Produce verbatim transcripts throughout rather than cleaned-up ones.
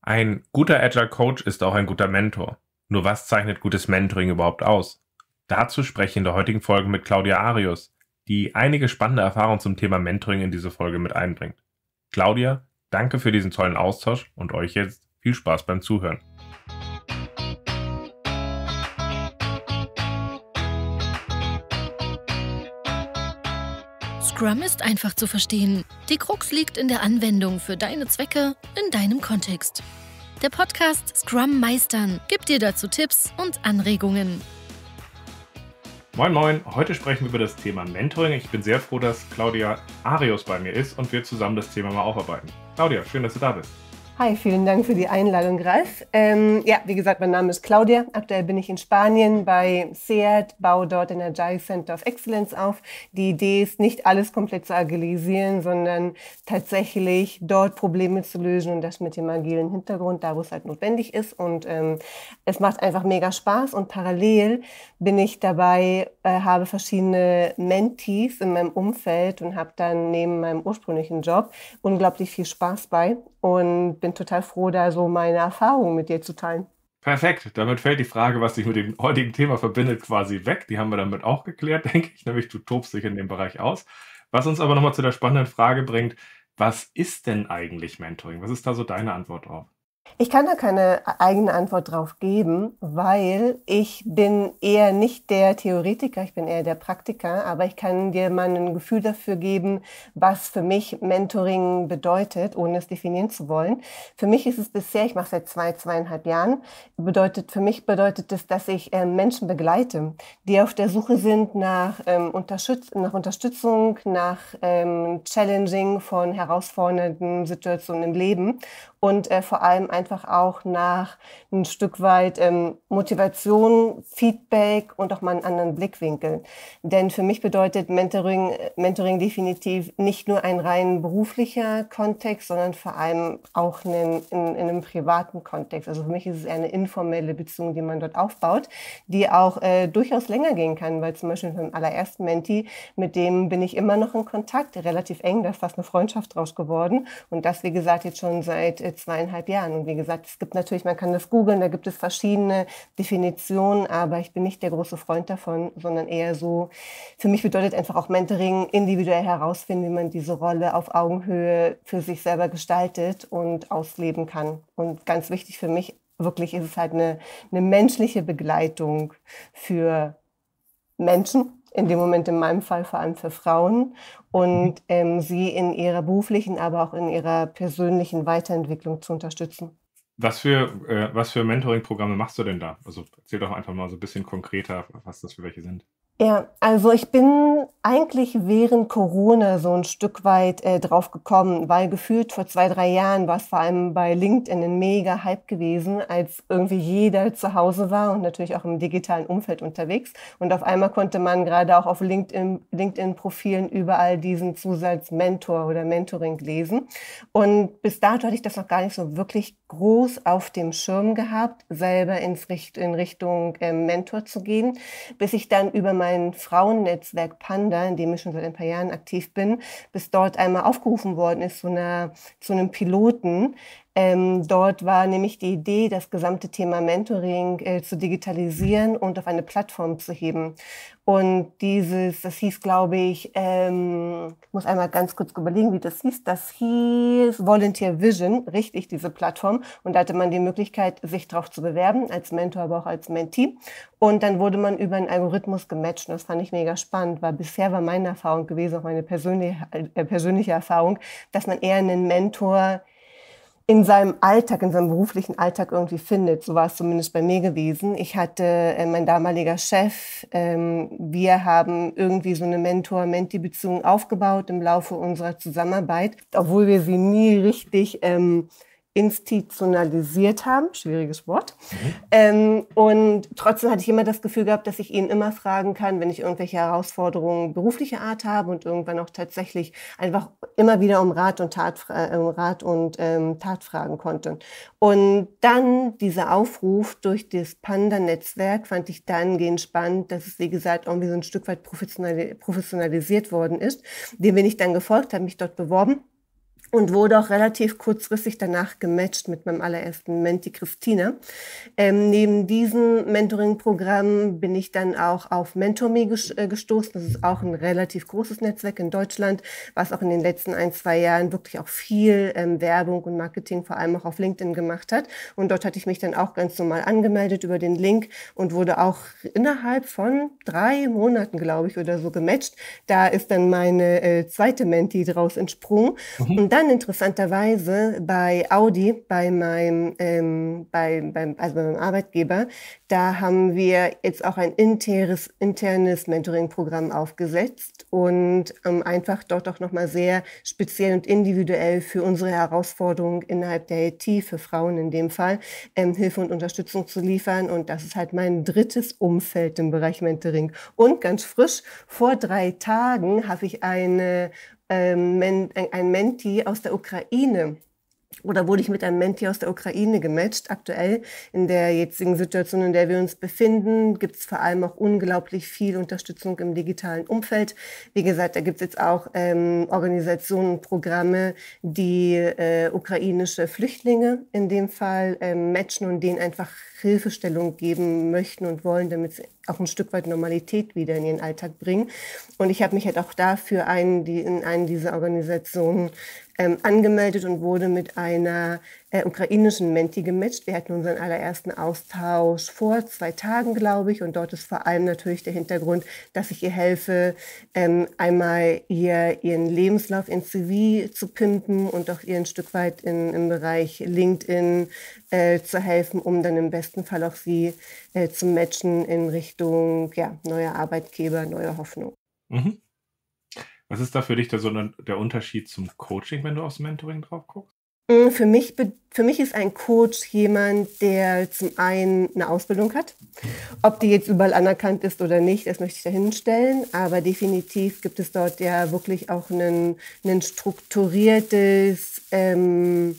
Ein guter Agile Coach ist auch ein guter Mentor. Nur was zeichnet gutes Mentoring überhaupt aus? Dazu spreche ich in der heutigen Folge mit Claudia Arius, die einige spannende Erfahrungen zum Thema Mentoring in diese Folge mit einbringt. Claudia, danke für diesen tollen Austausch und euch jetzt viel Spaß beim Zuhören. Scrum ist einfach zu verstehen. Die Krux liegt in der Anwendung für deine Zwecke in deinem Kontext. Der Podcast Scrum Meistern gibt dir dazu Tipps und Anregungen. Moin Moin, heute sprechen wir über das Thema Mentoring. Ich bin sehr froh, dass Claudia Arius bei mir ist und wir zusammen das Thema mal aufarbeiten. Claudia, schön, dass du da bist. Hi, vielen Dank für die Einladung, Ralf. Ähm, ja, wie gesagt, mein Name ist Claudia. Aktuell bin ich in Spanien bei SEAT, baue dort ein Agile Center of Excellence auf. Die Idee ist, nicht alles komplett zu agilisieren, sondern tatsächlich dort Probleme zu lösen und das mit dem agilen Hintergrund, da wo es halt notwendig ist. Und ähm, es macht einfach mega Spaß und parallel bin ich dabei, äh, habe verschiedene Mentees in meinem Umfeld und habe dann neben meinem ursprünglichen Job unglaublich viel Spaß bei. Und bin total froh, da so meine Erfahrungen mit dir zu teilen. Perfekt, damit fällt die Frage, was dich mit dem heutigen Thema verbindet, quasi weg. Die haben wir damit auch geklärt, denke ich, nämlich du tobst dich in dem Bereich aus. Was uns aber nochmal zu der spannenden Frage bringt, was ist denn eigentlich Mentoring? Was ist da so deine Antwort drauf? Ich kann da keine eigene Antwort drauf geben, weil ich bin eher nicht der Theoretiker, ich bin eher der Praktiker, aber ich kann dir mal ein Gefühl dafür geben, was für mich Mentoring bedeutet, ohne es definieren zu wollen. Für mich ist es bisher, ich mache seit zwei, zweieinhalb Jahren, bedeutet, für mich bedeutet es, dass ich äh, Menschen begleite, die auf der Suche sind nach, ähm, Unterstütz nach Unterstützung, nach ähm, Challenging von herausfordernden Situationen im Leben und äh, vor allem einfach auch nach ein Stück weit ähm, Motivation, Feedback und auch mal einen anderen Blickwinkel. Denn für mich bedeutet Mentoring, Mentoring definitiv nicht nur ein rein beruflicher Kontext, sondern vor allem auch einen, in, in einem privaten Kontext. Also für mich ist es eher eine informelle Beziehung, die man dort aufbaut, die auch äh, durchaus länger gehen kann, weil zum Beispiel mit meinem allerersten Mentee, mit dem bin ich immer noch in Kontakt, relativ eng, da ist fast eine Freundschaft draus geworden und das, wie gesagt, jetzt schon seit äh, zweieinhalb Jahren. Und wie gesagt, es gibt natürlich, man kann das googeln, da gibt es verschiedene Definitionen, aber ich bin nicht der große Freund davon, sondern eher so, für mich bedeutet einfach auch Mentoring, individuell herausfinden, wie man diese Rolle auf Augenhöhe für sich selber gestaltet und ausleben kann. Und ganz wichtig für mich, wirklich ist es halt eine, eine menschliche Begleitung für Menschen, in dem Moment in meinem Fall vor allem für Frauen und ähm, sie in ihrer beruflichen, aber auch in ihrer persönlichen Weiterentwicklung zu unterstützen. Was für, äh, was für Mentoring-Programme machst du denn da? Also erzähl doch einfach mal so ein bisschen konkreter, was das für welche sind. Ja, also ich bin eigentlich während Corona so ein Stück weit äh, drauf gekommen, weil gefühlt vor zwei, drei Jahren war es vor allem bei LinkedIn ein mega Hype gewesen, als irgendwie jeder zu Hause war und natürlich auch im digitalen Umfeld unterwegs. Und auf einmal konnte man gerade auch auf LinkedIn, LinkedIn-Profilen überall diesen Zusatz Mentor oder Mentoring lesen. Und bis dato hatte ich das noch gar nicht so wirklich groß auf dem Schirm gehabt, selber ins Richt in Richtung äh, Mentor zu gehen, bis ich dann über mein Frauennetzwerk Panda, in dem ich schon seit ein paar Jahren aktiv bin, bis dort einmal aufgerufen worden ist zu, einer, zu einem Piloten. Ähm, dort war nämlich die Idee, das gesamte Thema Mentoring äh, zu digitalisieren und auf eine Plattform zu heben. Und dieses, das hieß, glaube ich, ähm, ich muss einmal ganz kurz überlegen, wie das hieß. Das hieß Volunteer Vision, richtig, diese Plattform. Und da hatte man die Möglichkeit, sich drauf zu bewerben, als Mentor, aber auch als Mentee. Und dann wurde man über einen Algorithmus gematcht. Und das fand ich mega spannend, weil bisher war meine Erfahrung gewesen, auch meine persönliche, äh, persönliche Erfahrung, dass man eher einen Mentor in seinem Alltag, in seinem beruflichen Alltag irgendwie findet. So war es zumindest bei mir gewesen. Ich hatte, äh, mein damaliger Chef, ähm, wir haben irgendwie so eine Mentor-Mentee-Beziehung aufgebaut im Laufe unserer Zusammenarbeit, obwohl wir sie nie richtig ähm, institutionalisiert haben, schwieriges Wort. Mhm. Ähm, und trotzdem hatte ich immer das Gefühl gehabt, dass ich ihn immer fragen kann, wenn ich irgendwelche Herausforderungen beruflicher Art habe und irgendwann auch tatsächlich einfach immer wieder um Rat und Tat, äh, um Rat und ähm, Tat fragen konnte. Und dann dieser Aufruf durch das Panda-Netzwerk fand ich dahingehend spannend, dass es, wie gesagt, irgendwie so ein Stück weit professionalisiert worden ist, dem bin ich dann gefolgt, habe mich dort beworben. und wurde auch relativ kurzfristig danach gematcht mit meinem allerersten Menti Christina. Ähm, neben diesem Mentoring-Programm bin ich dann auch auf MentorMe ges- äh, gestoßen. Das ist auch ein relativ großes Netzwerk in Deutschland, was auch in den letzten ein, zwei Jahren wirklich auch viel ähm, Werbung und Marketing, vor allem auch auf LinkedIn gemacht hat. Und dort hatte ich mich dann auch ganz normal angemeldet über den Link und wurde auch innerhalb von drei Monaten, glaube ich, oder so gematcht. Da ist dann meine äh, zweite Menti draus entsprungen. Mhm. Und dann interessanterweise bei Audi, bei meinem, ähm, bei, beim, also bei meinem Arbeitgeber, da haben wir jetzt auch ein internes, internes Mentoring-Programm aufgesetzt und ähm, einfach dort auch nochmal sehr speziell und individuell für unsere Herausforderungen innerhalb der I T, für Frauen in dem Fall, ähm, Hilfe und Unterstützung zu liefern. Und das ist halt mein drittes Umfeld im Bereich Mentoring. Und ganz frisch, vor drei Tagen habe ich eine ähm, Men ein, ein Menti aus der Ukraine oder wurde ich mit einem Menti aus der Ukraine gematcht. Aktuell in der jetzigen Situation, in der wir uns befinden, gibt es vor allem auch unglaublich viel Unterstützung im digitalen Umfeld. Wie gesagt, da gibt es jetzt auch ähm, Organisationen und Programme, die äh, ukrainische Flüchtlinge in dem Fall ähm, matchen und denen einfach Hilfestellung geben möchten und wollen, damit sie auch ein Stück weit Normalität wieder in ihren Alltag bringen. Und ich habe mich halt auch dafür einen, die, in einen dieser Organisationen ähm, angemeldet und wurde mit einer äh, ukrainischen Menti gematcht. Wir hatten unseren allerersten Austausch vor zwei Tagen, glaube ich. Und dort ist vor allem natürlich der Hintergrund, dass ich ihr helfe, ähm, einmal ihr, ihren Lebenslauf in C V zu pimpen und auch ihr ein Stück weit in, im Bereich LinkedIn äh, zu helfen, um dann im besten Fall auch sie äh, zu matchen in Richtung ja, neuer Arbeitgeber, neue Hoffnung. Mhm. Was ist da für dich der, so der Unterschied zum Coaching, wenn du aufs Mentoring drauf guckst? Für mich, für mich ist ein Coach jemand, der zum einen eine Ausbildung hat. Ob die jetzt überall anerkannt ist oder nicht, das möchte ich dahin stellen. Aber definitiv gibt es dort ja wirklich auch ein, ein strukturiertes ähm,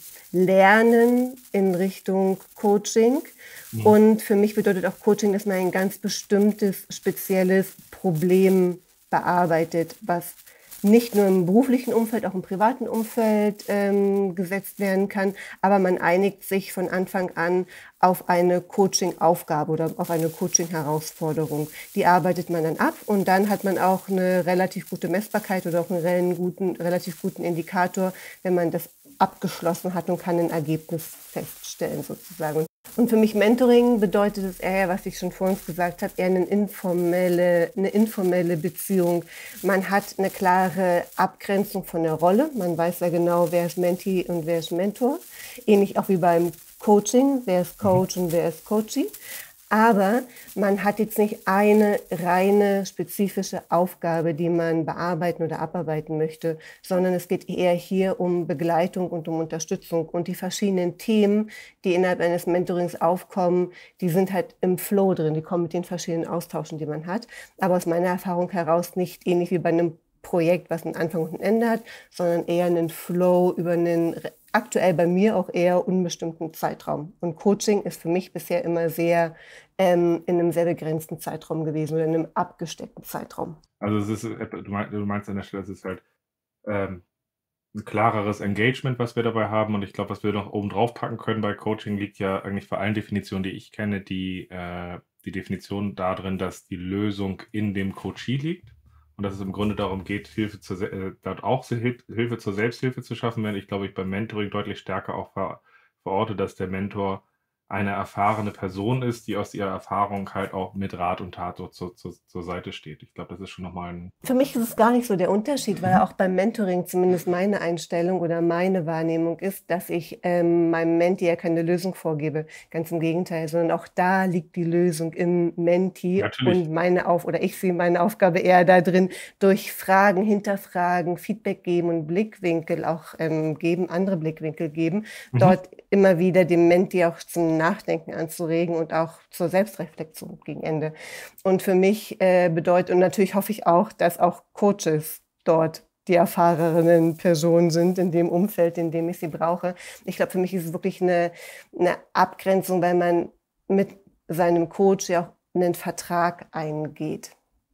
Lernen in Richtung Coaching. Mhm. Und für mich bedeutet auch Coaching, dass man ein ganz bestimmtes, spezielles Problem bearbeitet, was nicht nur im beruflichen Umfeld, auch im privaten Umfeld ähm, gesetzt werden kann, aber man einigt sich von Anfang an auf eine Coaching-Aufgabe oder auf eine Coaching-Herausforderung. Die arbeitet man dann ab und dann hat man auch eine relativ gute Messbarkeit oder auch einen guten, relativ guten Indikator, wenn man das abgeschlossen hat und kann ein Ergebnis feststellen sozusagen. Und für mich Mentoring bedeutet es eher, was ich schon vor uns gesagt habe, eher eine informelle, eine informelle Beziehung. Man hat eine klare Abgrenzung von der Rolle. Man weiß ja genau, wer ist Menti und wer ist Mentor. Ähnlich auch wie beim Coaching, wer ist Coach und wer ist Coachee. Aber man hat jetzt nicht eine reine spezifische Aufgabe, die man bearbeiten oder abarbeiten möchte, sondern es geht eher hier um Begleitung und um Unterstützung. Und die verschiedenen Themen, die innerhalb eines Mentorings aufkommen, die sind halt im Flow drin, die kommen mit den verschiedenen Austauschen, die man hat. Aber aus meiner Erfahrung heraus nicht ähnlich wie bei einem Projekt, was einen Anfang und ein Ende hat, sondern eher einen Flow über einen aktuell bei mir auch eher unbestimmten Zeitraum. Und Coaching ist für mich bisher immer sehr ähm, in einem sehr begrenzten Zeitraum gewesen oder in einem abgesteckten Zeitraum. Also es ist, du meinst, du meinst an der Stelle, es ist halt ähm, ein klareres Engagement, was wir dabei haben. Und ich glaube, was wir noch oben drauf packen können bei Coaching, liegt ja eigentlich vor allen Definitionen, die ich kenne, die, äh, die Definition darin, dass die Lösung in dem Coachee liegt. Und dass es im Grunde darum geht, Hilfe zur, äh, dort auch Hilfe zur Selbsthilfe zu schaffen, während ich, glaube ich, beim Mentoring deutlich stärker auch ver, verorte, dass der Mentor eine erfahrene Person ist, die aus ihrer Erfahrung halt auch mit Rat und Tat so zur, zur, zur Seite steht. Ich glaube, das ist schon nochmal ein... Für mich ist es gar nicht so der Unterschied, weil auch beim Mentoring zumindest meine Einstellung oder meine Wahrnehmung ist, dass ich ähm, meinem Menti ja keine Lösung vorgebe. Ganz im Gegenteil, sondern auch da liegt die Lösung im Menti. Natürlich. Und meine Auf- oder ich sehe meine Aufgabe eher da drin, durch Fragen, Hinterfragen, Feedback geben und Blickwinkel auch ähm, geben, andere Blickwinkel geben, mhm. dort immer wieder dem Menti auch zum Nachdenken anzuregen und auch zur Selbstreflexion gegen Ende. Und für mich äh, bedeutet, und natürlich hoffe ich auch, dass auch Coaches dort die erfahrenen Personen sind in dem Umfeld, in dem ich sie brauche. Ich glaube, für mich ist es wirklich eine, eine Abgrenzung, weil man mit seinem Coach ja auch einen Vertrag eingeht.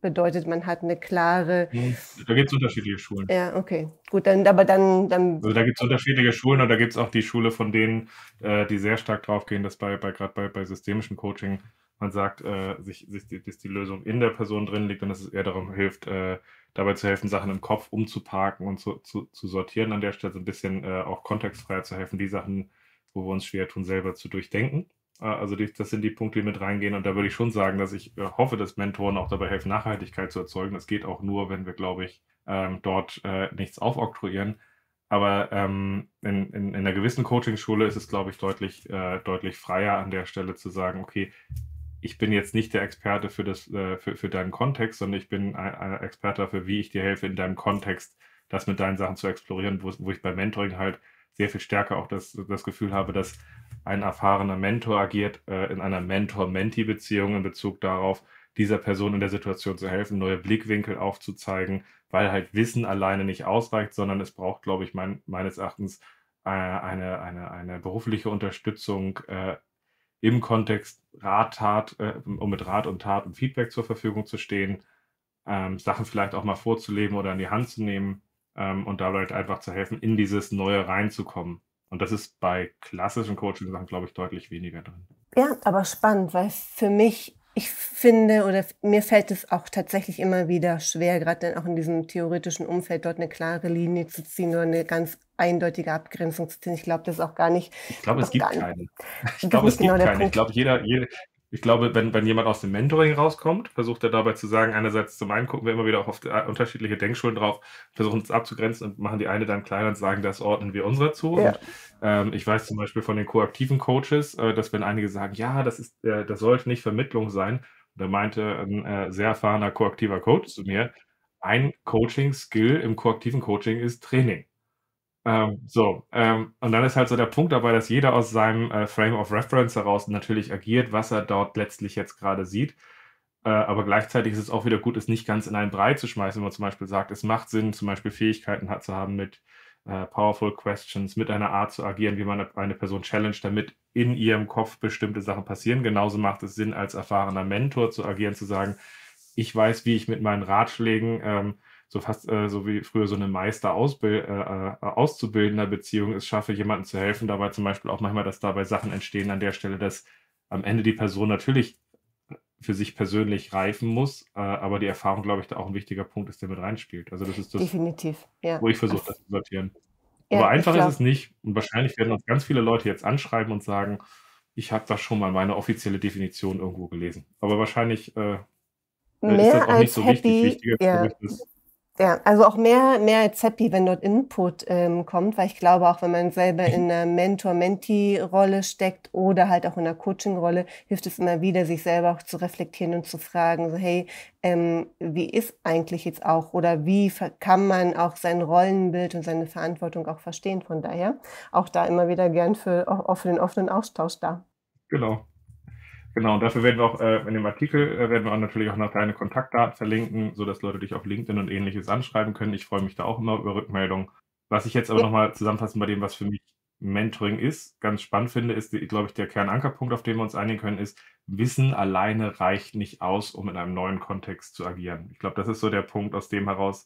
bedeutet, man hat eine klare Hm, da gibt's unterschiedliche Schulen. Ja, okay. Gut, dann aber dann dann Also, da gibt's unterschiedliche Schulen und da gibt's auch die Schule von denen, äh, die sehr stark drauf gehen, dass bei bei grad bei bei systemischem Coaching man sagt, äh, sich sich die dass die Lösung in der Person drin liegt und dass es eher darum hilft, äh, dabei zu helfen, Sachen im Kopf umzuparken und zu zu zu sortieren an der Stelle, so 'n bisschen, äh, auch kontextfreier zu helfen, die Sachen, wo wir uns schwer tun, selber zu durchdenken. Äh, also, die das sind die Punkte, die mit reingehen und da würde ich schon sagen, dass ich, äh, hoffe, dass Mentoren auch dabei helfen, Nachhaltigkeit zu erzeugen. Das geht auch nur, wenn wir, glaube ich, ähm, dort, äh, nichts aufoktroyieren. Aber, ähm, in in in 'ner gewissen Coachingschule ist es, glaube ich, deutlich äh, deutlich freier an der Stelle zu sagen: „Okay, ich bin jetzt nicht der Experte für das äh, für für deinen Kontext, sondern ich bin ein ein Experte dafür, wie ich dir helfe, in deinem Kontext das mit deinen Sachen zu explorieren“, wo's wo ich beim Mentoring halt sehr viel stärker auch das das Gefühl habe, dass ein erfahrener Mentor agiert, äh, in einer Mentor-Mentee-Beziehung in Bezug darauf, dieser Person in der Situation zu helfen, neue Blickwinkel aufzuzeigen, weil halt Wissen alleine nicht ausreicht, sondern es braucht, glaube ich, mein meines Erachtens, äh, eine eine eine berufliche Unterstützung, äh, im Kontext Rat, Tat, äh, um mit Rat und Tat und Feedback zur Verfügung zu stehen, ähm, Sachen vielleicht auch mal vorzuleben oder in die Hand zu nehmen, ähm, und dabei halt einfach zu helfen, in dieses Neue reinzukommen. Und das ist bei klassischen Coaching-Sachen, glaube ich, deutlich weniger drin. Ja, aber spannend, weil für mich ich finde oder f mir fällt es auch tatsächlich immer wieder schwer, grad dann auch in diesem theoretischen Umfeld dort 'ne klare Linie zu ziehen oder 'ne ganz eindeutige Abgrenzung zu ziehen. Ich glaube, das ist auch gar nicht Ich glaube, es noch gar gibt n keine. Ich das ist glaube, nicht es genau gibt der keine. Ich Punkt. glaube, jeder jede ich glaube, wenn wenn jemand aus dem Mentoring rauskommt, versucht er dabei zu sagen einerseits zum einen gucken wir immer wieder auch auf, äh, unterschiedliche Denkschulen drauf, versuchen es abzugrenzen und machen die eine dann kleiner und sagen, das ordnen wir unserer zu. Ja. Und, ähm, ich weiß zum Beispiel von den koaktiven Coaches, äh, dass wenn einige sagen: „Ja, das ist äh, das sollte nicht Vermittlung sein“, da meinte 'n, äh, sehr erfahrener koaktiver Coach zu mir: „Ein Coaching-Skill im koaktiven Coaching ist Training.“ Ähm, so, ähm, und dann ist halt so der Punkt dabei, dass jeder aus seinem, äh, Frame of Reference heraus natürlich agiert, was er dort letztlich jetzt grade sieht. Äh, aber gleichzeitig ist es auch wieder gut, es nicht ganz in einen Brei zu schmeißen, wenn man zum Beispiel sagt, es macht Sinn, zum Beispiel Fähigkeiten hat zu haben mit, äh, Powerful Questions, mit einer Art zu agieren, wie man 'ne eine Person challenged, damit in ihrem Kopf bestimmte Sachen passieren. Genauso macht es Sinn, als erfahrener Mentor zu agieren, zu sagen: „Ich weiß, wie ich mit meinen Ratschlägen, ähm, so fast, äh, so wie früher so 'ne Meister-Ausbil äh, äh, Auszubildender-Beziehung es schaffe, jemandem zu helfen.“ Dabei zum Beispiel auch manchmal, dass dabei Sachen entstehen an der Stelle, dass am Ende die Person natürlich für sich persönlich reifen muss, äh, aber die Erfahrung, glaube ich, da auch 'n wichtiger Punkt ist, der mit reinspielt. Also, das ist das, Definitiv, ja. wo ich versuche, Auf das zu sortieren. Aber Ja, ich einfach ist es glaube nicht und wahrscheinlich werden uns ganz viele Leute jetzt anschreiben und sagen: „Ich habe da schon mal meine offizielle Definition irgendwo gelesen.“ Aber wahrscheinlich, äh, äh, ist das Mehr auch nicht als so wichtig. happy, Wichtiger ist, glaube ja. ich, dass Ja, also auch mehr mehr als happy, wenn dort Input, ähm, kommt, weil ich glaube, auch wenn man selber Mhm. in 'ner Mentor-Mentee-Rolle steckt oder halt auch in 'ner Coaching-Rolle, hilft es immer wieder, sich selber auch zu reflektieren und zu fragen, so: „Hey, ähm, wie ist eigentlich jetzt auch oder wie ver kann man auch sein Rollenbild und seine Verantwortung auch verstehen?“ Von daher auch da immer wieder gern für o auch für den offenen Austausch da. Genau. Genau, und dafür werden wir auch, äh, in dem Artikel, äh, werden wir auch natürlich auch noch deine Kontaktdaten verlinken, sodass Leute dich auf LinkedIn und Ähnliches anschreiben können. Ich freue mich da auch immer über Rückmeldungen. Was ich jetzt aber Ja. noch mal zusammenfassend bei dem, was für mich Mentoring ist, ganz spannend finde, ist, die glaube ich, der Kernankerpunkt, auf den wir uns einigen können, ist: Wissen alleine reicht nicht aus, um in einem neuen Kontext zu agieren. Ich glaube, das ist so der Punkt, aus dem heraus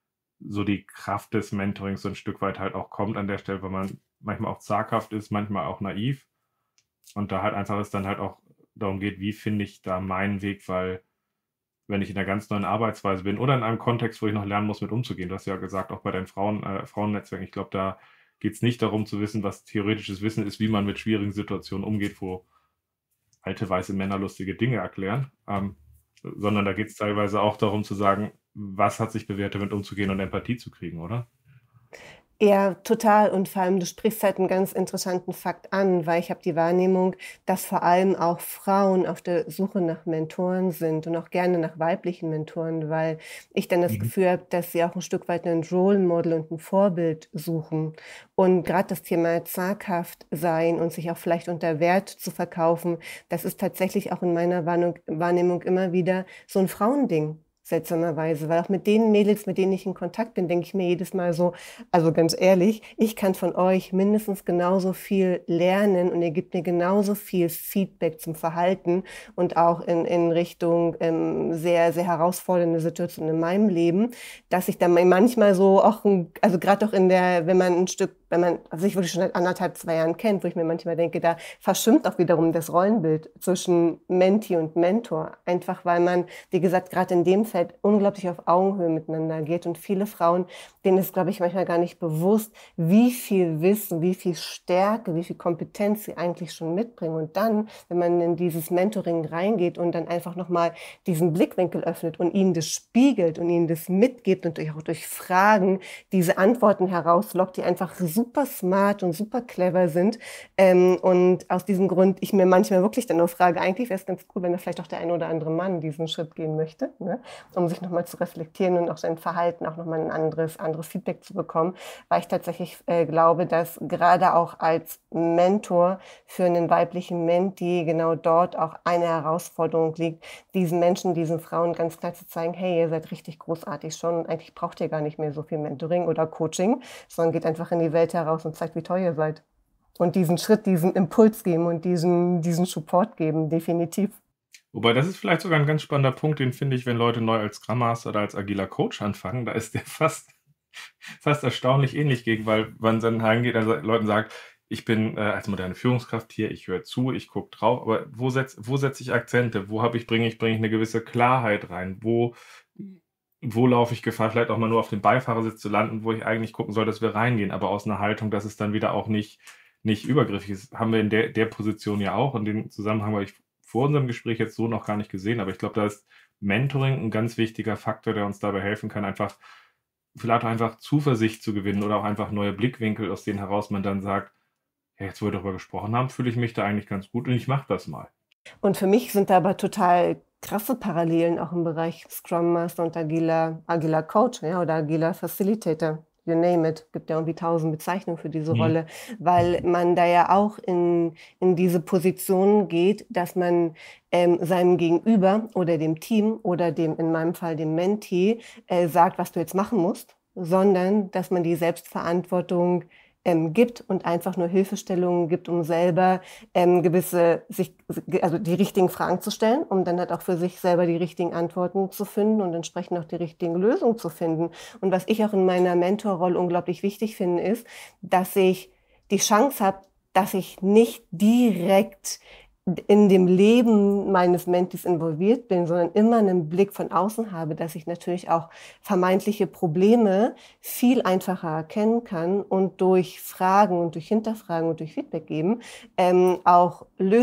so die Kraft des Mentorings so 'n Stück weit halt auch kommt an der Stelle, weil man manchmal auch zaghaft ist, manchmal auch naiv und da halt einfach es dann halt auch darum geht, wie finde ich da meinen Weg, weil wenn ich in 'ner ganz neuen Arbeitsweise bin oder in einem Kontext, wo ich noch lernen muss, mit umzugehen. Du hast ja gesagt, auch bei deinen Frauen äh, Frauennetzwerken, ich glaube, da geht's nicht darum zu wissen, was theoretisches Wissen ist, wie man mit schwierigen Situationen umgeht, wo alte weiße Männer lustige Dinge erklären, ähm, sondern da geht's teilweise auch darum zu sagen: „Was hat sich bewährt, damit umzugehen und Empathie zu kriegen“, oder? Ja, total und vor allem, du sprichst halt 'n ganz interessanten Fakt an, weil ich habe die Wahrnehmung, dass vor allem auch Frauen auf der Suche nach Mentoren sind und auch gerne nach weiblichen Mentoren, weil ich dann das Mhm. Gefühl habe, dass sie auch 'n Stück weit 'nen Role Model und 'n Vorbild suchen. Und grad das Thema zaghaft sein und sich auch vielleicht unter Wert zu verkaufen, das ist tatsächlich auch in meiner Wahrnung Wahrnehmung immer wieder so 'n Frauending. seltsamerweise, weil auch mit den Mädels, mit denen ich in Kontakt bin, denke ich mir jedes Mal so, also ganz ehrlich, ich kann von euch mindestens genauso viel lernen und ihr gebt mir genauso viel Feedback zum Verhalten und auch in, in Richtung ähm, sehr, sehr herausfordernde Situationen in meinem Leben, dass ich dann manchmal so auch, ein, also gerade auch in der, wenn man ein Stück, wenn man sich wirklich schon seit anderthalb, zwei Jahren kennt, wo ich mir manchmal denke, da verschwimmt auch wiederum das Rollenbild zwischen Mentee und Mentor, einfach weil man, wie gesagt, gerade in dem Feld unglaublich auf Augenhöhe miteinander geht und viele Frauen, denen ist, glaube ich, manchmal gar nicht bewusst, wie viel Wissen, wie viel Stärke, wie viel Kompetenz sie eigentlich schon mitbringen. Und dann, wenn man in dieses Mentoring reingeht und dann einfach nochmal diesen Blickwinkel öffnet und ihnen das spiegelt und ihnen das mitgibt und auch durch Fragen diese Antworten herauslockt, die einfach super smart und super clever sind. Ähm, und aus diesem Grund ich mir manchmal wirklich dann nur frage, eigentlich wäre es ganz cool, wenn da vielleicht auch der ein oder andere Mann diesen Schritt gehen möchte, ne? Um sich nochmal zu reflektieren und auch sein Verhalten auch nochmal ein anderes, anderes Feedback zu bekommen, weil ich tatsächlich äh, glaube, dass gerade auch als Mentor für einen weiblichen Mentee genau dort auch eine Herausforderung liegt, diesen Menschen, diesen Frauen ganz klar zu zeigen, hey, ihr seid richtig großartig schon und eigentlich braucht ihr gar nicht mehr so viel Mentoring oder Coaching, sondern geht einfach in die Welt heraus und zeigt, wie toll ihr seid. Und diesen Schritt, diesen Impuls geben und diesen, diesen Support geben, definitiv. Wobei, das ist vielleicht sogar ein ganz spannender Punkt, den finde ich, wenn Leute neu als Scrum Master oder als agiler Coach anfangen, da ist der fast, fast erstaunlich ähnlich gegen, weil man dann reingeht, also Leuten sagt, ich bin äh, als moderne Führungskraft hier, ich höre zu, ich gucke drauf, aber wo setze wo setz ich Akzente? Wo habe ich, bringe ich, bringe ich eine gewisse Klarheit rein? Wo, wo laufe ich Gefahr, vielleicht auch mal nur auf dem Beifahrersitz zu landen, wo ich eigentlich gucken soll, dass wir reingehen, aber aus einer Haltung, dass es dann wieder auch nicht, nicht übergriffig ist. Haben wir in der, der Position ja auch und den Zusammenhang habe ich vor unserem Gespräch jetzt so noch gar nicht gesehen, aber ich glaube, da ist Mentoring ein ganz wichtiger Faktor, der uns dabei helfen kann, einfach vielleicht auch einfach Zuversicht zu gewinnen oder auch einfach neue Blickwinkel, aus denen heraus man dann sagt, ja, jetzt, wo wir darüber gesprochen haben, fühle ich mich da eigentlich ganz gut und ich mache das mal. Und für mich sind da aber total krasse Parallelen auch im Bereich Scrum Master und agiler, agiler Coach, ja, oder agiler Facilitator. You name it, gibt ja irgendwie tausend Bezeichnungen für diese Mhm. Rolle, weil man da ja auch in, in diese Position geht, dass man ähm, seinem Gegenüber oder dem Team oder dem, in meinem Fall dem Mentee, äh, sagt, was du jetzt machen musst, sondern dass man die Selbstverantwortung ähm, gibt und einfach nur Hilfestellungen gibt, um selber ähm, gewisse, sich, also die richtigen Fragen zu stellen, um dann halt auch für sich selber die richtigen Antworten zu finden und entsprechend auch die richtigen Lösungen zu finden. Und was ich auch in meiner Mentorrolle unglaublich wichtig finde, ist, dass ich die Chance habe, dass ich nicht direkt in dem Leben meines Mentees involviert bin, sondern immer einen Blick von außen habe, dass ich natürlich auch vermeintliche Probleme viel einfacher erkennen kann und durch Fragen und durch Hinterfragen und durch Feedback geben ähm, auch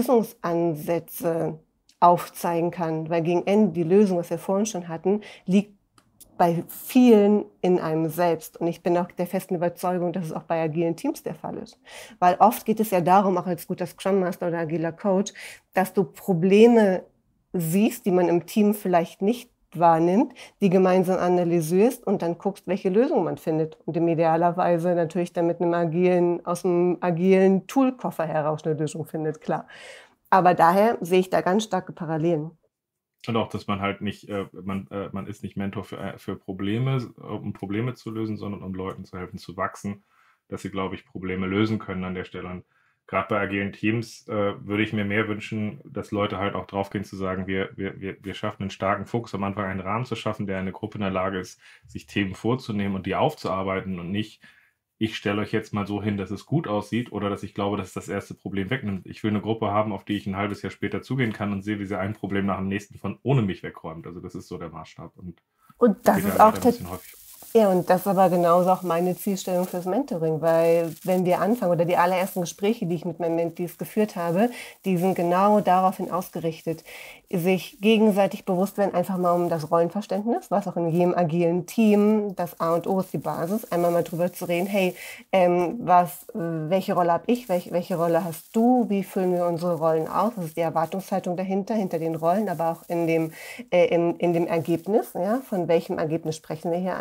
Lösungsansätze aufzeigen kann. Weil gegen Ende die Lösung, was wir vorhin schon hatten, liegt bei vielen in einem selbst. Und ich bin auch der festen Überzeugung, dass es auch bei agilen Teams der Fall ist. Weil oft geht es ja darum, auch als guter Scrum Master oder agiler Coach, dass du Probleme siehst, die man im Team vielleicht nicht wahrnimmt, die gemeinsam analysierst und dann guckst, welche Lösung man findet. Und im idealerweise natürlich dann mit einem agilen, aus einem agilen Toolkoffer heraus eine Lösung findet, klar. Aber daher sehe ich da ganz starke Parallelen. Und auch, dass man halt nicht, äh, man, äh, man ist nicht Mentor für, äh, für Probleme, um Probleme zu lösen, sondern um Leuten zu helfen zu wachsen, dass sie, glaube ich, Probleme lösen können an der Stelle. Und gerade bei agilen Teams äh, würde ich mir mehr wünschen, dass Leute halt auch draufgehen zu sagen, wir, wir, wir, wir schaffen einen starken Fokus, am Anfang einen Rahmen zu schaffen, der eine Gruppe in der Lage ist, sich Themen vorzunehmen und die aufzuarbeiten und nicht, ich stelle euch jetzt mal so hin, dass es gut aussieht oder dass ich glaube, dass es das erste Problem wegnimmt. Ich will eine Gruppe haben, auf die ich ein halbes Jahr später zugehen kann und sehe, wie sie ein Problem nach dem nächsten von ohne mich wegräumt. Also das ist so der Maßstab. Und, und das ist auch ein bisschen häufig. Ja, und das ist aber genauso auch meine Zielstellung fürs Mentoring, weil wenn wir anfangen oder die allerersten Gespräche, die ich mit meinen Mentees geführt habe, die sind genau daraufhin ausgerichtet, sich gegenseitig bewusst werden, einfach mal um das Rollenverständnis, was auch in jedem agilen Team das A und O ist, die Basis, einmal mal drüber zu reden, hey, ähm, was, welche Rolle habe ich, welche, welche Rolle hast du, wie füllen wir unsere Rollen aus, was ist die Erwartungshaltung dahinter, hinter den Rollen, aber auch in dem, äh, in, in dem Ergebnis, ja, von welchem Ergebnis sprechen wir hier einfach.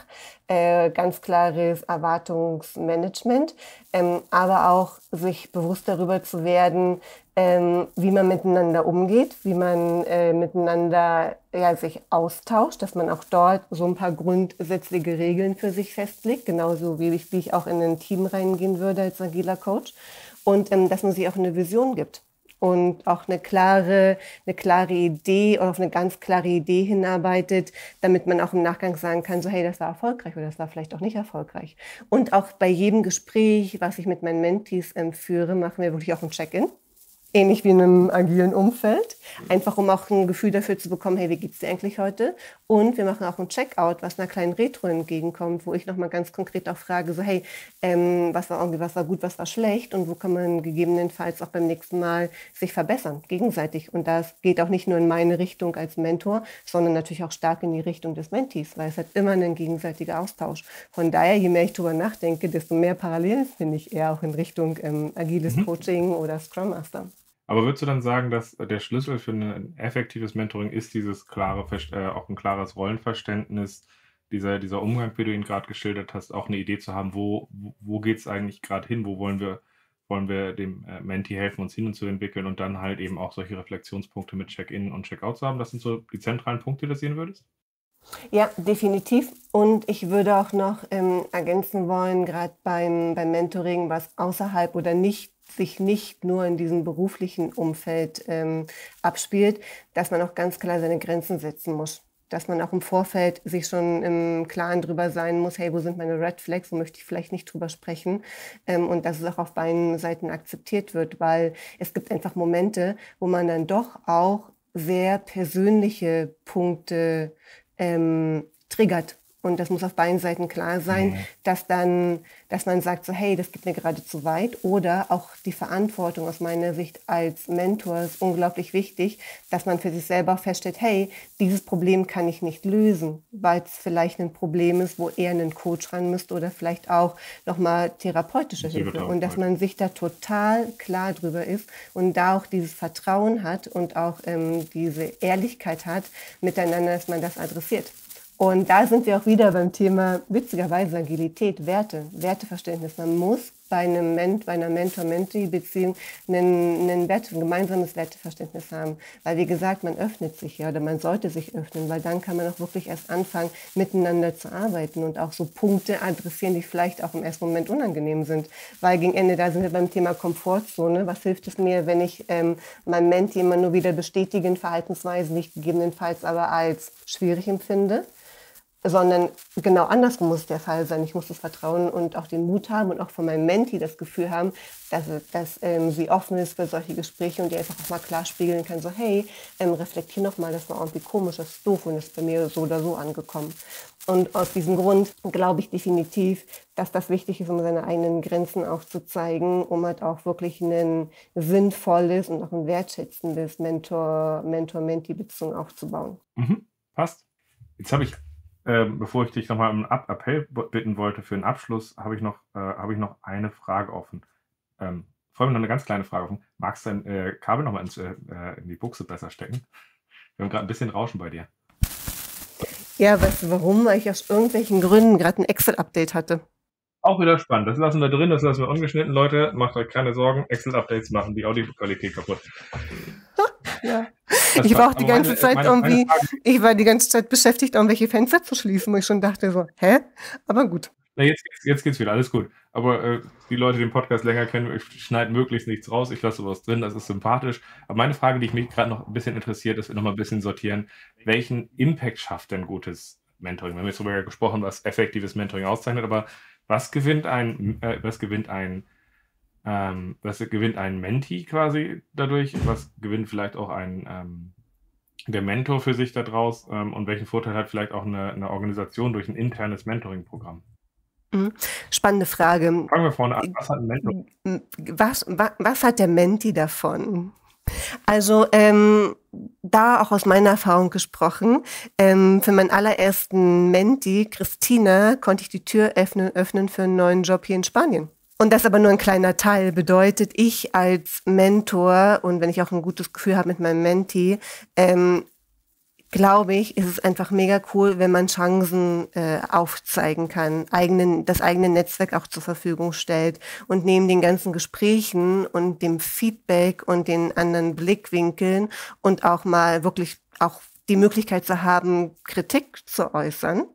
äh, ganz klares Erwartungsmanagement, ähm, aber auch sich bewusst darüber zu werden, ähm, wie man miteinander umgeht, wie man äh, miteinander ja, sich austauscht, dass man auch dort so ein paar grundsätzliche Regeln für sich festlegt, genauso wie ich, wie ich auch in ein Team reingehen würde als agiler Coach, und ähm, dass man sich auch eine Vision gibt. Und auch eine klare, eine klare Idee oder auf eine ganz klare Idee hinarbeitet, damit man auch im Nachgang sagen kann, so hey, das war erfolgreich oder das war vielleicht auch nicht erfolgreich. Und auch bei jedem Gespräch, was ich mit meinen Mentees ähm, führe, machen wir wirklich auch ein Check-in. Ähnlich wie in einem agilen Umfeld, einfach um auch ein Gefühl dafür zu bekommen, hey, wie geht's dir eigentlich heute? Und wir machen auch ein Checkout, was einer kleinen Retro entgegenkommt, wo ich nochmal ganz konkret auch frage, so hey, ähm, was war irgendwie, was war gut, was war schlecht und wo kann man gegebenenfalls auch beim nächsten Mal sich verbessern, gegenseitig. Und das geht auch nicht nur in meine Richtung als Mentor, sondern natürlich auch stark in die Richtung des Mentees, weil es hat immer einen gegenseitigen Austausch. Von daher, je mehr ich drüber nachdenke, desto mehr Parallelen finde ich eher auch in Richtung ähm, agiles Mhm. Coaching oder Scrum Master. Aber würdest du dann sagen, dass der Schlüssel für ein effektives Mentoring ist dieses klare, äh, auch ein klares Rollenverständnis, dieser, dieser Umgang, wie du ihn gerade geschildert hast, auch eine Idee zu haben, wo, wo geht es eigentlich gerade hin, wo wollen wir, wollen wir dem äh, Mentee helfen, uns hin und zu entwickeln und dann halt eben auch solche Reflexionspunkte mit Check-in und Check-out zu haben? Das sind so die zentralen Punkte, die du sehen würdest? Ja, definitiv. Und ich würde auch noch ähm, ergänzen wollen, gerade beim, beim Mentoring, was außerhalb oder nicht sich nicht nur in diesem beruflichen Umfeld ähm, abspielt, dass man auch ganz klar seine Grenzen setzen muss. Dass man auch im Vorfeld sich schon im Klaren drüber sein muss, hey, wo sind meine Red Flags, wo möchte ich vielleicht nicht drüber sprechen, ähm, und dass es auch auf beiden Seiten akzeptiert wird, weil es gibt einfach Momente, wo man dann doch auch sehr persönliche Punkte ähm, triggert. Und das muss auf beiden Seiten klar sein, Mhm. dass dann, dass man sagt so, hey, das geht mir gerade zu weit. Oder auch die Verantwortung aus meiner Sicht als Mentor ist unglaublich wichtig, dass man für sich selber feststellt, hey, dieses Problem kann ich nicht lösen, weil es vielleicht ein Problem ist, wo eher ein Coach ran müsste oder vielleicht auch nochmal therapeutische Hilfe. Und dass man sich da total klar drüber ist und da auch dieses Vertrauen hat und auch ähm, diese Ehrlichkeit hat miteinander, dass man das adressiert. Und da sind wir auch wieder beim Thema, witzigerweise, Agilität, Werte, Werteverständnis. Man muss bei, einem Ment, bei einer Mentor-Mentee-Beziehung ein, ein, Werte, ein gemeinsames Werteverständnis haben. Weil, wie gesagt, man öffnet sich ja oder man sollte sich öffnen, weil dann kann man auch wirklich erst anfangen, miteinander zu arbeiten und auch so Punkte adressieren, die vielleicht auch im ersten Moment unangenehm sind. Weil gegen Ende, da sind wir beim Thema Komfortzone. Was hilft es mir, wenn ich ähm, meinem Mentee immer nur wieder bestätigen, Verhaltensweisen, die ich gegebenenfalls aber als schwierig empfinde? Sondern genau andersrum muss der Fall sein. Ich muss das Vertrauen und auch den Mut haben und auch von meinem Mentee das Gefühl haben, dass, dass ähm, sie offen ist für solche Gespräche und die einfach auch mal klar spiegeln kann, so hey, ähm, reflektier noch mal, das war irgendwie komisch, das ist doof und ist bei mir so oder so angekommen. Und aus diesem Grund glaube ich definitiv, dass das wichtig ist, um seine eigenen Grenzen aufzuzeigen, um halt auch wirklich ein sinnvolles und auch ein wertschätzendes Mentor, Mentor-Mentee-Beziehung aufzubauen. Mhm. Passt. Jetzt habe ich Ähm, bevor ich dich nochmal um einen Appell bitten wollte für einen Abschluss, habe ich noch, äh, habe ich noch eine Frage offen. Ähm, vor allem noch eine ganz kleine Frage offen. Magst du dein äh, Kabel nochmal ins, äh, in die Buchse besser stecken? Wir haben gerade ein bisschen Rauschen bei dir. Ja, weißt du warum? Weil ich aus irgendwelchen Gründen gerade ein Excel-Update hatte. Auch wieder spannend. Das lassen wir drin, das lassen wir ungeschnitten. Leute, macht euch keine Sorgen. Excel-Updates machen die Audioqualität kaputt. Ja. Das Ich war war auch die aber ganze meine- Zeit meine- irgendwie, meine Frage- ich war die ganze Zeit beschäftigt, irgendwelche Fenster zu schließen, wo ich schon dachte so, hä? Aber gut. Na, jetzt, geht's- jetzt geht's wieder, alles gut. Aber äh, die Leute, die den Podcast länger kennen, ich schneide möglichst nichts raus, ich lasse sowas drin, das ist sympathisch. Aber meine Frage, die mich gerade noch ein bisschen interessiert, ist, wir noch mal ein bisschen sortieren, welchen Impact schafft denn gutes Mentoring? Wir haben jetzt darüber gesprochen, was effektives Mentoring auszeichnet, aber was gewinnt ein, äh, was gewinnt ein, ähm, was gewinnt ein Mentee quasi dadurch? Was gewinnt vielleicht auch ein ähm, der Mentor für sich daraus? Ähm, und welchen Vorteil hat vielleicht auch eine, eine Organisation durch ein internes Mentoring-Programm? Mhm. Spannende Frage. Fangen wir vorne an. Was hat ein Mentor? Was, was, was hat der Mentee davon? Also ähm, da auch aus meiner Erfahrung gesprochen, ähm, für meinen allerersten Mentee, Christina, konnte ich die Tür öffnen, öffnen für einen neuen Job hier in Spanien. Und das aber nur ein kleiner Teil bedeutet, ich als Mentor und wenn ich auch ein gutes Gefühl habe mit meinem Mentee, ähm, glaube ich, ist es einfach mega cool, wenn man Chancen äh, aufzeigen kann, eigenen, das eigene Netzwerk auch zur Verfügung stellt und neben den ganzen Gesprächen und dem Feedback und den anderen Blickwinkeln und auch mal wirklich auch die Möglichkeit zu haben, Kritik zu äußern,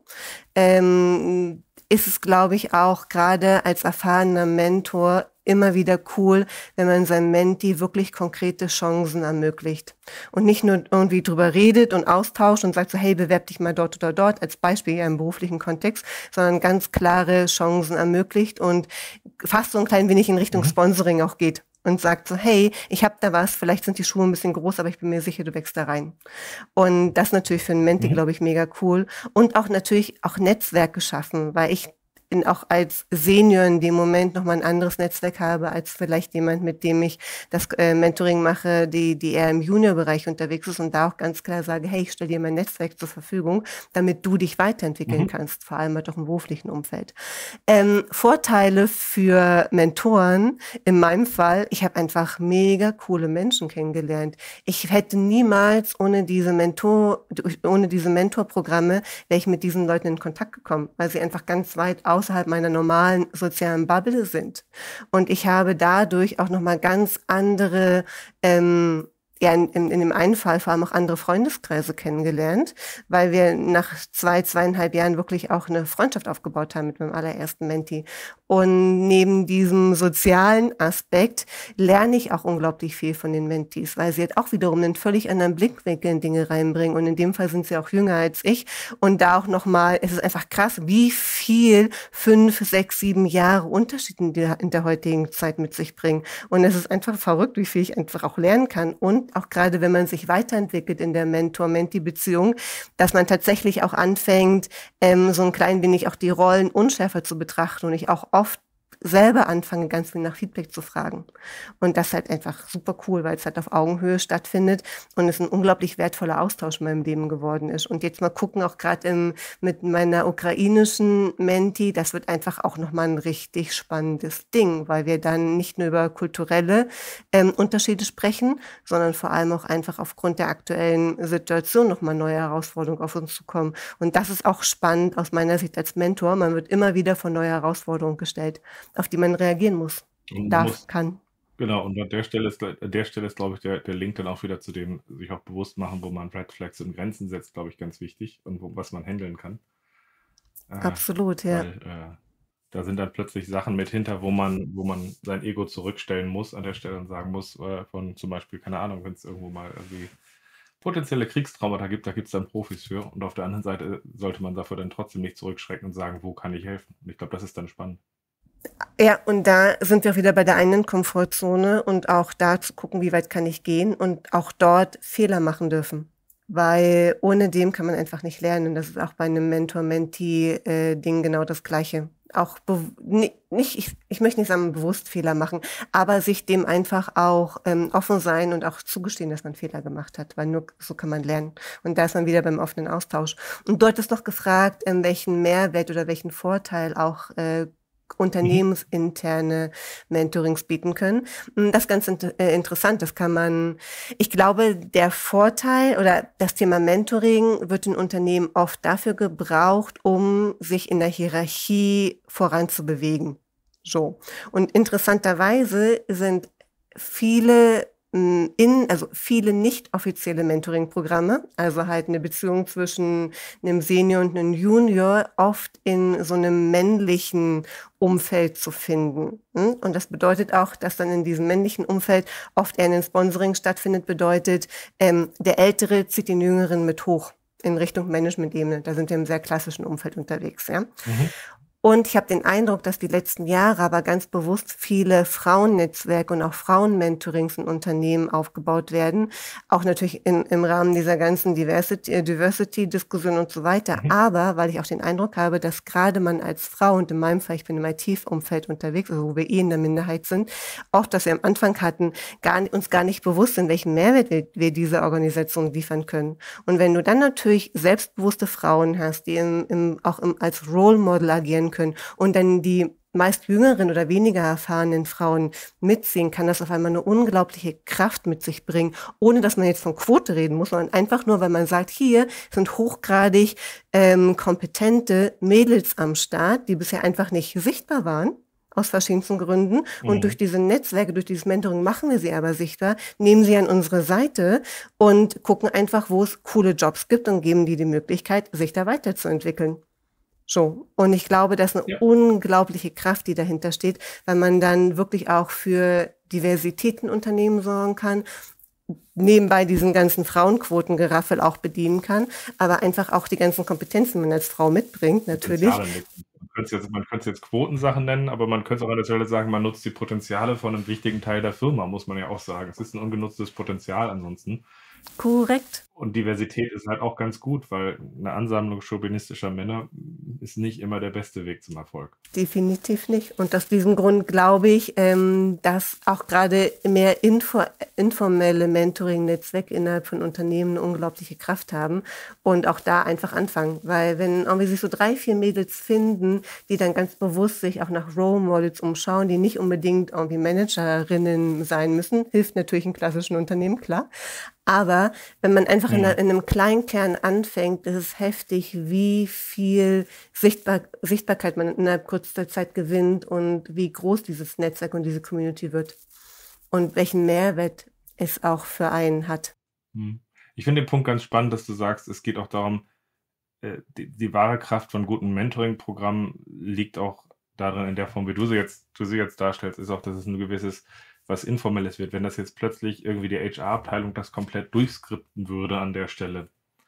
ähm, ist es, glaube ich, auch gerade als erfahrener Mentor immer wieder cool, wenn man seinem Menti wirklich konkrete Chancen ermöglicht und nicht nur irgendwie drüber redet und austauscht und sagt so, hey, bewerb dich mal dort oder dort, als Beispiel ja im beruflichen Kontext, sondern ganz klare Chancen ermöglicht und fast so ein klein wenig in Richtung Mhm. Sponsoring auch geht und sagt so, hey, ich habe da was, vielleicht sind die Schuhe ein bisschen groß, aber ich bin mir sicher, du wächst da rein. Und das natürlich für einen Menti, Mhm. glaube ich, mega cool. Und auch natürlich auch Netzwerk geschaffen, weil ich in, auch als Senior in dem Moment nochmal ein anderes Netzwerk habe, als vielleicht jemand, mit dem ich das äh, Mentoring mache, die, die eher im Junior-Bereich unterwegs ist und da auch ganz klar sage, hey, ich stelle dir mein Netzwerk zur Verfügung, damit du dich weiterentwickeln Mhm. kannst, vor allem halt auch im beruflichen Umfeld. Ähm, Vorteile für Mentoren, in meinem Fall, ich habe einfach mega coole Menschen kennengelernt. Ich hätte niemals ohne diese Mentor, ohne diese Mentorprogramme, wäre ich mit diesen Leuten in Kontakt gekommen, weil sie einfach ganz weit außerhalb meiner normalen sozialen Bubble sind. Und ich habe dadurch auch nochmal ganz andere, ähm, ja, in, in, in dem einen Fall vor allem auch andere Freundeskreise kennengelernt, weil wir nach zwei, zweieinhalb Jahren wirklich auch eine Freundschaft aufgebaut haben mit meinem allerersten Menti. Und neben diesem sozialen Aspekt lerne ich auch unglaublich viel von den Mentis, weil sie halt auch wiederum einen völlig anderen Blickwinkel in Dinge reinbringen. Und in dem Fall sind sie auch jünger als ich. Und da auch nochmal, es ist einfach krass, wie viel fünf, sechs, sieben Jahre Unterschied in der, in der heutigen Zeit mit sich bringen. Und es ist einfach verrückt, wie viel ich einfach auch lernen kann. Und auch gerade, wenn man sich weiterentwickelt in der Mentor-Menti-Beziehung, dass man tatsächlich auch anfängt, ähm, so ein klein wenig auch die Rollen unschärfer zu betrachten und ich auch oft selber anfange, ganz viel nach Feedback zu fragen. Und das halt einfach super cool, weil es halt auf Augenhöhe stattfindet und es ein unglaublich wertvoller Austausch in meinem Leben geworden ist. Und jetzt mal gucken, auch gerade mit meiner ukrainischen Menti, das wird einfach auch nochmal ein richtig spannendes Ding, weil wir dann nicht nur über kulturelle ähm, Unterschiede sprechen, sondern vor allem auch einfach aufgrund der aktuellen Situation nochmal neue Herausforderungen auf uns zukommen. Und das ist auch spannend aus meiner Sicht als Mentor. Man wird immer wieder vor neue Herausforderungen gestellt, auf die man reagieren muss, Und man darf, muss, kann. genau, und an der Stelle ist, an der Stelle ist, glaube ich, der, der Link dann auch wieder zu dem, sich auch bewusst machen, wo man Red Flags und Grenzen setzt, glaube ich, ganz wichtig und wo, was man handeln kann. Äh, Absolut, ja. Weil äh, da sind dann plötzlich Sachen mit hinter, wo man, wo man sein Ego zurückstellen muss an der Stelle und sagen muss, äh, von zum Beispiel, keine Ahnung, wenn es irgendwo mal irgendwie potenzielle Kriegstraumata gibt, da gibt es dann Profis für. Und auf der anderen Seite sollte man dafür dann trotzdem nicht zurückschrecken und sagen, wo kann ich helfen? Und ich glaube, das ist dann spannend. Ja, und da sind wir auch wieder bei der eigenen Komfortzone und auch da zu gucken, wie weit kann ich gehen und auch dort Fehler machen dürfen. Weil ohne dem kann man einfach nicht lernen. Und das ist auch bei einem Mentor-Mentee-Ding genau das Gleiche. Auch nicht, ich, ich möchte nicht sagen, bewusst Fehler machen, aber sich dem einfach auch ähm, offen sein und auch zugestehen, dass man Fehler gemacht hat, weil nur so kann man lernen. Und da ist man wieder beim offenen Austausch. Und dort ist noch gefragt, ähm, welchen Mehrwert oder welchen Vorteil auch äh, unternehmensinterne Mentorings bieten können. Das ist ganz inter- äh, interessant. Das kann man, ich glaube, der Vorteil oder das Thema Mentoring wird in Unternehmen oft dafür gebraucht, um sich in der Hierarchie voranzubewegen. So. Und interessanterweise sind viele in, also viele nicht offizielle Mentoring-Programme, also halt eine Beziehung zwischen einem Senior und einem Junior, oft in so einem männlichen Umfeld zu finden. Und das bedeutet auch, dass dann in diesem männlichen Umfeld oft eher ein Sponsoring stattfindet, bedeutet, ähm, der Ältere zieht den Jüngeren mit hoch in Richtung Management-Ebene. Da sind wir im sehr klassischen Umfeld unterwegs, ja. Mhm. Und ich habe den Eindruck, dass die letzten Jahre aber ganz bewusst viele Frauennetzwerke und auch Frauenmentorings in Unternehmen aufgebaut werden. Auch natürlich in, im Rahmen dieser ganzen Diversity, Diversity-Diskussion und so weiter. Mhm. Aber weil ich auch den Eindruck habe, dass gerade man als Frau, und in meinem Fall, ich bin im I T-Umfeld unterwegs, also wo wir eh in der Minderheit sind, auch, dass wir am Anfang hatten, gar, uns gar nicht bewusst sind, welchen Mehrwert wir, wir dieser Organisation liefern können. Und wenn du dann natürlich selbstbewusste Frauen hast, die im, im, auch im, als Role Model agieren können und dann die meist jüngeren oder weniger erfahrenen Frauen mitziehen, kann das auf einmal eine unglaubliche Kraft mit sich bringen, ohne dass man jetzt von Quote reden muss, sondern einfach nur, weil man sagt, hier sind hochgradig ähm, kompetente Mädels am Start, die bisher einfach nicht sichtbar waren, aus verschiedensten Gründen. Und Mhm. durch diese Netzwerke, durch dieses Mentoring machen wir sie aber sichtbar, nehmen sie an unsere Seite und gucken einfach, wo es coole Jobs gibt und geben die die Möglichkeit, sich da weiterzuentwickeln. So. Und ich glaube, das ist eine Ja. unglaubliche Kraft, die dahinter steht, weil man dann wirklich auch für Diversität in Unternehmen sorgen kann, nebenbei diesen ganzen Frauenquotengeraffel auch bedienen kann, aber einfach auch die ganzen Kompetenzen, die man als Frau mitbringt, natürlich. Potenziale nutzen. Man könnte es jetzt, man könnte es jetzt Quotensachen nennen, aber man könnte es auch an der Stelle sagen, man nutzt die Potenziale von einem wichtigen Teil der Firma, muss man ja auch sagen. Es ist ein ungenutztes Potenzial ansonsten. Korrekt. Und Diversität ist halt auch ganz gut, weil eine Ansammlung chauvinistischer Männer ist nicht immer der beste Weg zum Erfolg. Definitiv nicht. Und aus diesem Grund glaube ich, ähm, dass auch gerade mehr info informelle Mentoring-Netzwerke innerhalb von Unternehmen eine unglaubliche Kraft haben und auch da einfach anfangen. Weil wenn irgendwie sich so drei, vier Mädels finden, die dann ganz bewusst sich auch nach Role Models umschauen, die nicht unbedingt irgendwie Managerinnen sein müssen, hilft natürlich in klassischen Unternehmen, klar. Aber wenn man einfach in, Mhm. einer, in einem kleinen Kern anfängt, ist es heftig, wie viel Sichtbar Sichtbarkeit man innerhalb kurzer Zeit gewinnt und wie groß dieses Netzwerk und diese Community wird und welchen Mehrwert es auch für einen hat. Hm. Ich finde den Punkt ganz spannend, dass du sagst, es geht auch darum, äh, die, die wahre Kraft von guten Mentoring-Programmen liegt auch darin, in der Form, wie du sie jetzt, du sie jetzt darstellst, ist auch, dass es ein gewisses, was Informelles wird. Wenn das jetzt plötzlich irgendwie die H R-Abteilung das komplett durchskripten würde an der Stelle,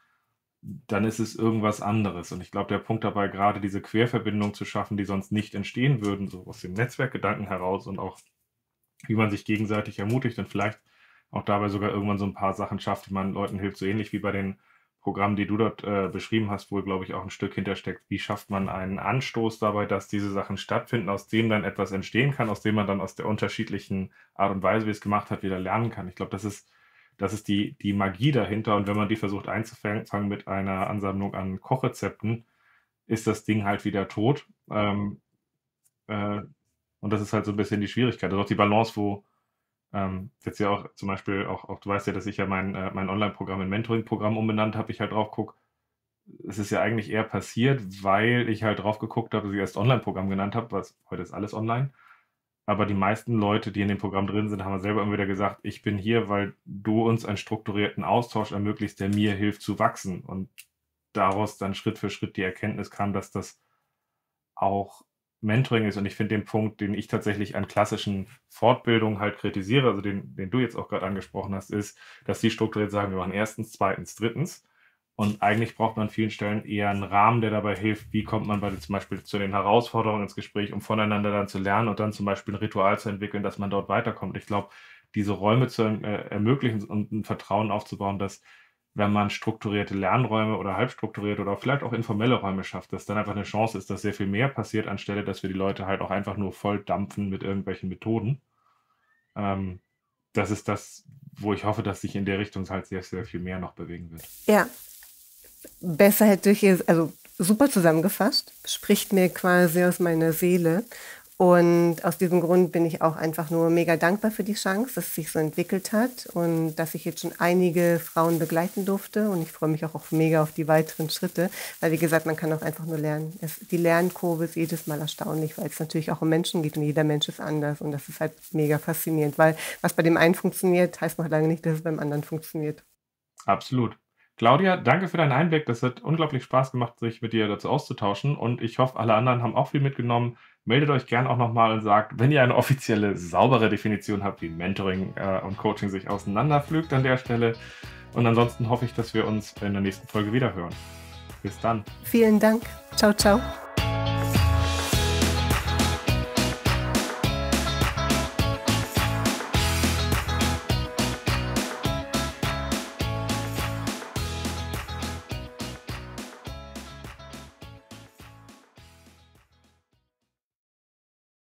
dann ist es irgendwas anderes. Und ich glaube, der Punkt dabei, gerade diese Querverbindungen zu schaffen, die sonst nicht entstehen würden, so aus dem Netzwerkgedanken heraus und auch, wie man sich gegenseitig ermutigt und vielleicht auch dabei sogar irgendwann so ein paar Sachen schafft, wie man Leuten hilft, so ähnlich wie bei den Programmen, die du dort äh, beschrieben hast, wo, glaube ich, auch ein Stück hintersteckt. Wie schafft man einen Anstoß dabei, dass diese Sachen stattfinden, aus dem dann etwas entstehen kann, aus dem man dann aus der unterschiedlichen Art und Weise, wie es gemacht hat, wieder lernen kann. Ich glaube, das ist, das ist die, die Magie dahinter. Und wenn man die versucht einzufangen mit einer Ansammlung an Kochrezepten, ist das Ding halt wieder tot. Ähm, äh, und das ist halt so ein bisschen die Schwierigkeit. Also auch die Balance, wo ähm, jetzt ja auch zum Beispiel, auch, auch du weißt ja, dass ich ja mein, äh, mein Online-Programm in Mentoring-Programm umbenannt habe, ich halt drauf gucke, es ist ja eigentlich eher passiert, weil ich halt drauf geguckt habe, dass ich erst Online-Programm genannt habe, was heute ist alles online. Aber die meisten Leute, die in dem Programm drin sind, haben selber immer wieder gesagt, ich bin hier, weil du uns einen strukturierten Austausch ermöglicht, der mir hilft zu wachsen. Und daraus dann Schritt für Schritt die Erkenntnis kam, dass das auch Mentoring ist. Und ich finde den Punkt, den ich tatsächlich an klassischen Fortbildungen halt kritisiere, also den, den du jetzt auch gerade angesprochen hast, ist, dass die strukturiert sagen, wir machen erstens, zweitens, drittens. Und eigentlich braucht man an vielen Stellen eher einen Rahmen, der dabei hilft, wie kommt man bei zum Beispiel zu den Herausforderungen ins Gespräch, um voneinander dann zu lernen und dann zum Beispiel ein Ritual zu entwickeln, dass man dort weiterkommt. Ich glaube, diese Räume zu äh, ermöglichen und ein Vertrauen aufzubauen, dass wenn man strukturierte Lernräume oder halbstrukturierte oder vielleicht auch informelle Räume schafft, dass dann einfach eine Chance ist, dass sehr viel mehr passiert, anstelle, dass wir die Leute halt auch einfach nur voll dampfen mit irgendwelchen Methoden. Ähm, das ist das, wo ich hoffe, dass sich in der Richtung halt sehr, sehr viel mehr noch bewegen wird. Ja, besser hätte ich es, also super zusammengefasst, spricht mir quasi aus meiner Seele. Und aus diesem Grund bin ich auch einfach nur mega dankbar für die Chance, dass es sich so entwickelt hat und dass ich jetzt schon einige Frauen begleiten durfte. Und ich freue mich auch, auch mega auf die weiteren Schritte, weil wie gesagt, man kann auch einfach nur lernen. Es, die Lernkurve ist jedes Mal erstaunlich, weil es natürlich auch um Menschen geht und jeder Mensch ist anders. Und das ist halt mega faszinierend, weil was bei dem einen funktioniert, heißt noch lange nicht, dass es beim anderen funktioniert. Absolut. Claudia, danke für deinen Einblick. Das hat unglaublich Spaß gemacht, sich mit dir dazu auszutauschen. Und ich hoffe, alle anderen haben auch viel mitgenommen. Meldet euch gern auch nochmal und sagt, wenn ihr eine offizielle, saubere Definition habt, wie Mentoring äh, und Coaching sich auseinanderpflügt an der Stelle. Und ansonsten hoffe ich, dass wir uns in der nächsten Folge wieder hören. Bis dann. Vielen Dank. Ciao, ciao.